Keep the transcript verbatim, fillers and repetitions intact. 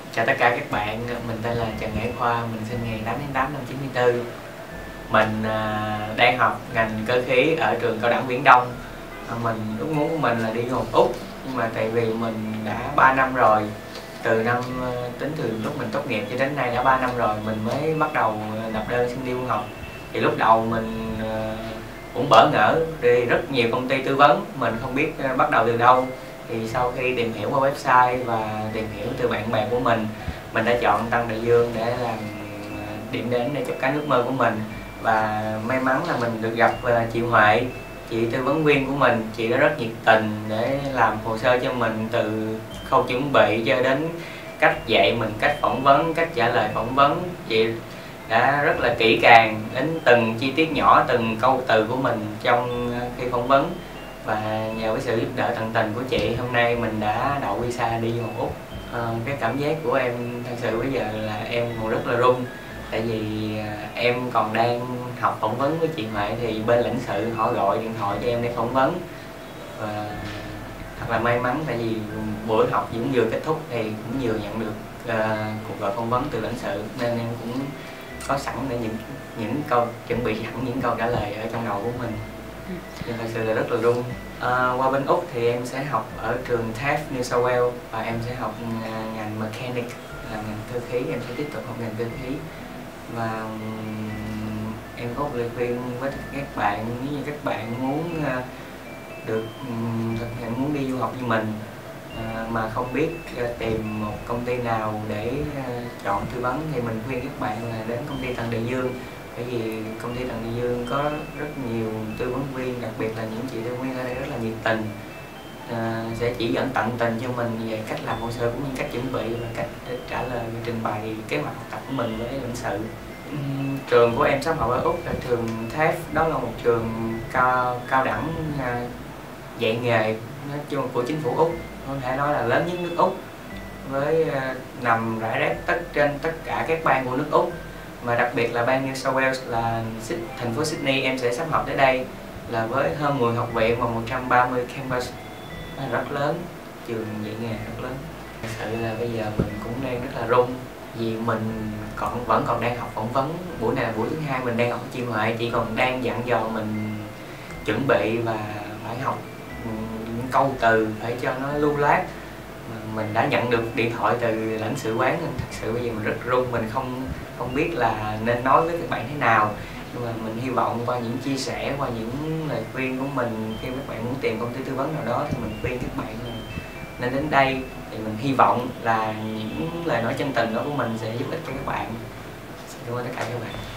Chào tất cả các bạn, mình tên là Trần Hải Khoa, mình sinh ngày tám tháng tám năm chín mươi tư. Mình à, đang học ngành cơ khí ở trường cao đẳng Viễn Đông. à, Mình ước muốn của mình là đi du học Úc, nhưng mà tại vì mình đã ba năm rồi, từ năm tính từ lúc mình tốt nghiệp cho đến nay đã ba năm rồi mình mới bắt đầu nộp đơn xin đi du học. Thì lúc đầu mình à, cũng bỡ ngỡ, đi rất nhiều công ty tư vấn, mình không biết bắt đầu từ đâu. Thì sau khi tìm hiểu qua website và tìm hiểu từ bạn bè của mình, mình đã chọn Tân Đại Dương để làm điểm đến để chụp cái ước mơ của mình. Và may mắn là mình được gặp chị Huệ, chị tư vấn viên của mình. Chị đã rất nhiệt tình để làm hồ sơ cho mình, từ khâu chuẩn bị cho đến cách dạy mình cách phỏng vấn, cách trả lời phỏng vấn. Chị đã rất là kỹ càng đến từng chi tiết nhỏ, từng câu từ của mình trong khi phỏng vấn. Và nhờ cái sự giúp đỡ tận tình của chị, hôm nay mình đã đậu visa đi du học Úc. À, cái cảm giác của em thật sự bây giờ là em còn rất là run, tại vì em còn đang học phỏng vấn với chị Huệ, thì bên lãnh sự họ gọi điện thoại cho em để phỏng vấn. Và thật là may mắn, tại vì buổi học cũng vừa kết thúc thì cũng vừa nhận được uh, cuộc gọi phỏng vấn từ lãnh sự, nên em cũng có sẵn để những những câu chuẩn bị sẵn những câu trả lời ở trong đầu của mình. Nhưng thật sự là rất là run. À, qua bên Úc thì em sẽ học ở trường Taft, New South Wales, và em sẽ học ngành mechanic, là ngành cơ khí. Em sẽ tiếp tục học ngành cơ khí. Và um, em có một lời khuyên với các bạn, nếu như các bạn muốn uh, được um, thực hiện muốn đi du học như mình, uh, mà không biết uh, tìm một công ty nào để uh, chọn tư vấn, thì mình khuyên các bạn là đến công ty Tân Đại Dương. Bởi vì công ty Tân Đại Dương có rất nhiều tư vấn viên, đặc biệt là những chị tư vấn viên ở đây rất là nhiệt tình, à, sẽ chỉ dẫn tận tình cho mình về cách làm hồ sơ cũng như cách chuẩn bị và cách trả lời và trình bày kế hoạch học tập của mình với lãnh sự. Uhm, trường của em sắp học ở Úc là trường Taft. Đó là một trường cao, cao đẳng à, dạy nghề nói chung của chính phủ Úc, có thể nói là lớn nhất nước Úc, với à, nằm rải rác tất trên tất cả các bang của nước Úc. Mà đặc biệt là bang New South Wales là thành phố Sydney em sẽ sắp học tới đây, là với hơn mười học viện và một trăm ba mươi campus, rất lớn, trường dạy nghề rất lớn. Thật sự là bây giờ mình cũng đang rất là run, vì mình còn vẫn còn đang học phỏng vấn. Buổi này là buổi thứ hai mình đang học chị Huệ, chị còn đang dặn dò mình chuẩn bị và phải học những câu từ phải cho nó lưu loát. Mình đã nhận được điện thoại từ lãnh sự quán, nên thật sự bây giờ mình rất run, mình không không biết là nên nói với các bạn thế nào. Nhưng mà mình hy vọng qua những chia sẻ, qua những lời khuyên của mình, khi các bạn muốn tìm công ty tư vấn nào đó thì mình khuyên các bạn là nên đến đây. Thì mình hy vọng là những lời nói chân tình đó của mình sẽ giúp ích cho các bạn. Xin cảm ơn tất cả các bạn.